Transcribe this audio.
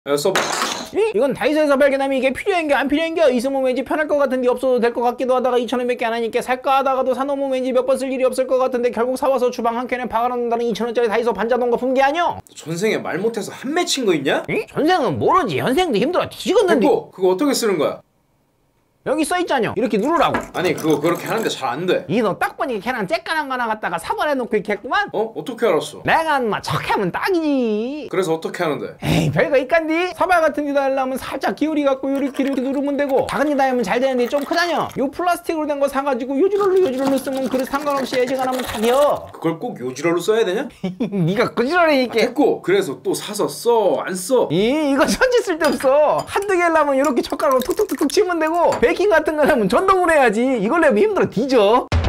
써봐. 이건 다이소에서 발견하면 이게 필요한겨 안 필요한겨? 있으면 왠지 편할 것 같은데 없어도 될 것 같기도 하다가 2,000원밖에 안 하니까 살까 하다가도 사놓으면 왠지 몇 번 쓸 일이 없을 것 같은데 결국 사와서 주방 한 켠에 박아놓는다는 2,000원짜리 다이소 반자동 거품 게 아니여. 전생에 말 못해서 한 맺힌 거 있냐? 전생은 모르지. 현생도 힘들어 뒤지겠는데. 그거 어떻게 쓰는 거야? 여기 써있잖여. 이렇게 누르라고. 아니 그거 그렇게 하는데 잘 안 돼. 이 너 딱 보니 걔랑 쬐까난 거 하나 갖다가 사발해놓고 이렇게 했구만. 어떻게 알았어? 내가 인마 척하면 딱이지. 그래서 어떻게 하는데? 에이 별거 있간디. 사발 같은 데다 하려면 살짝 기울이 갖고 이렇게 누르면 되고, 작은 데다 하면 잘 되는데 좀 크다녀. 요 플라스틱으로 된 거 사가지고 요지롤로 쓰면 그릇 상관없이 애지간하면 탁이여. 그걸 꼭 요지로로 써야 되냐? 니가 거지랄이니까. 됐고, 그래서 또 사서 써? 안 써? 이거 천지 쓸데없어. 한두 개 하려면 이렇게 젓가락으로 툭툭툭툭 치면 되고, 베이킹 같은 거 하면 전동으로 해야지. 이걸로 하면 힘들어 뒤져.